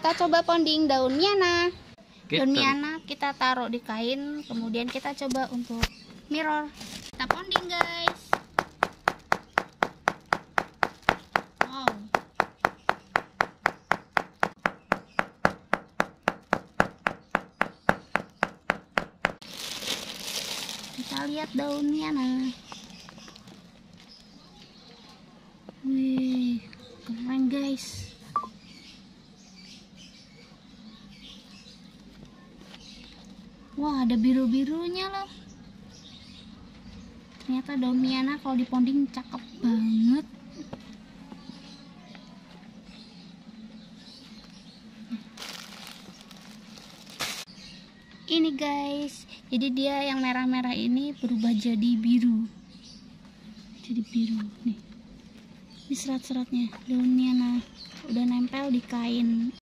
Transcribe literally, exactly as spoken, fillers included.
kita coba ponding daunnya. Nah, Kita. daun miana kita taruh di kain, kemudian kita coba untuk mirror. Kita ponding, guys. Wow. Kita lihat daunnya. Nah, wih, keren guys. Wah, ada biru-birunya loh. Ternyata daun miana kalau diponding cakep banget. Ini guys, jadi dia yang merah-merah ini berubah jadi biru. Jadi biru nih. Ini serat-seratnya daun miana udah nempel di kain.